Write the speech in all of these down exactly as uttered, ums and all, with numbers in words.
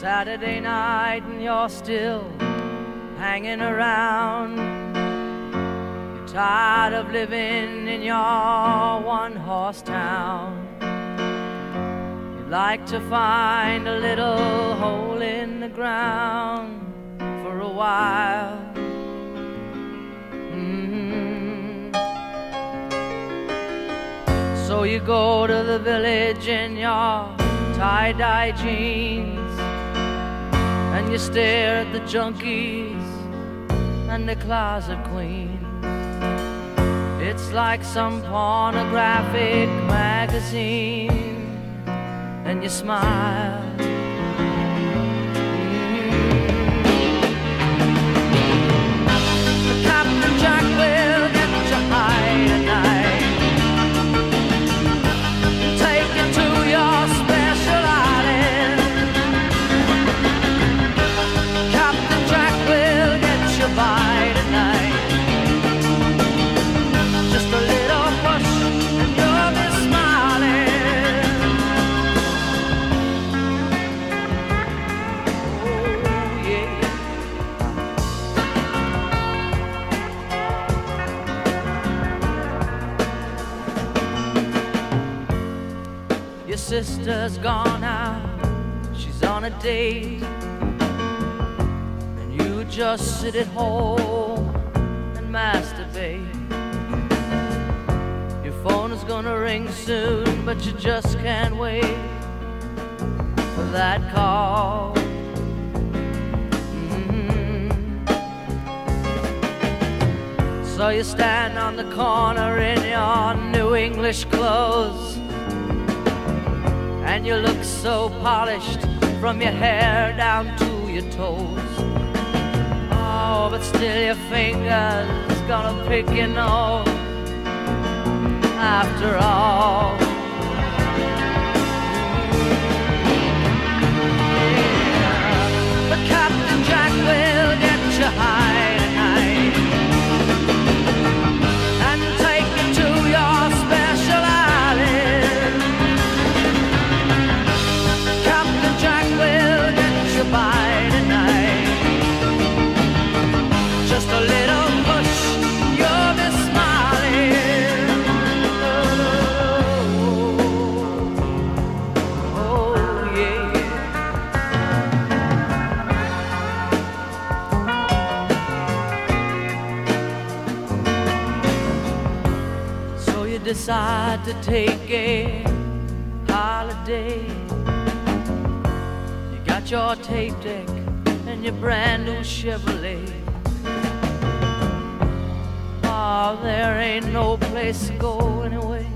Saturday night and you're still hanging around. You're tired of living in your one-horse town. You'd like to find a little hole in the ground for a while. Mm-hmm. So you go to the village in your tie-dye jeans, and you stare at the junkies and the closet queens. It's like some pornographic magazine, and you smile. The Captain Jack will get you high tonight, take you to your special island. Captain Jack will get you by tonight. Just a little push and you'll be smiling. Oh yeah. Your sister's gone out, she's on a date, and you just sit at home and masturbate. Your phone is gonna ring soon, but you just can't wait for that call. Mm-hmm. So you stand on the corner in your new English clothes, and you look so polished from your hair down to your toes. Oh, but still your fingers gonna pick your nose after all. Yeah. But Captain Jack will get you high tonight and take you to your special island. Captain Jack will get you by tonight. Just a little push, you'll be smiling. Oh, oh yeah. So you decide to take a holiday. You got your tape deck and your brand new Chevrolet. Oh, there ain't no place to go anyway.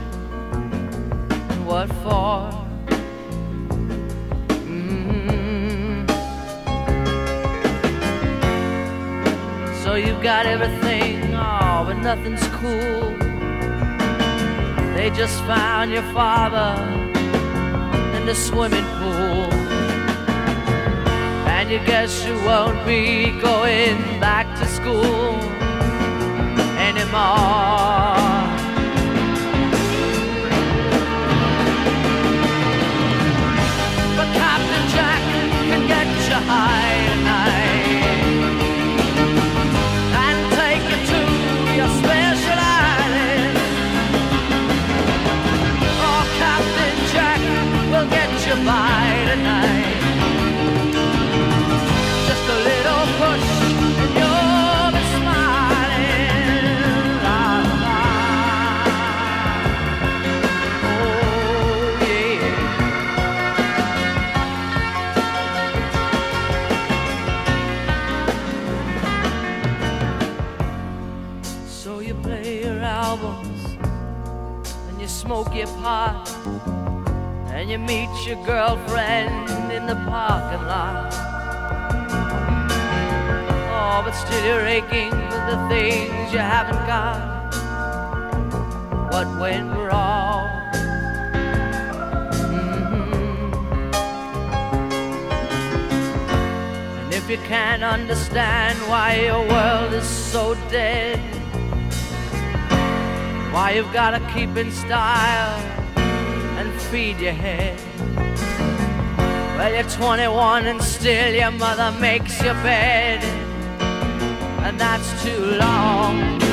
And what for? Mm-hmm. So you've got everything, oh, but nothing's cool. They just found your father in the swimming pool, and you guess you won't be going back to school anymore. But Captain Jack can get you high tonight and take you to your special island. Oh, Captain Jack will get you by tonight. Just a little push and you'll be smiling. La, la. Oh yeah. So you play your albums and you smoke your pot, and you meet your girlfriend in the parking lot. Oh, but still you're aching for the things you haven't got. What went wrong? Mm-hmm. And if you can't understand why your world is so dead, why you've gotta keep in style and feed your head, Well, you're twenty-one and still your mother makes your bed, and that's too long.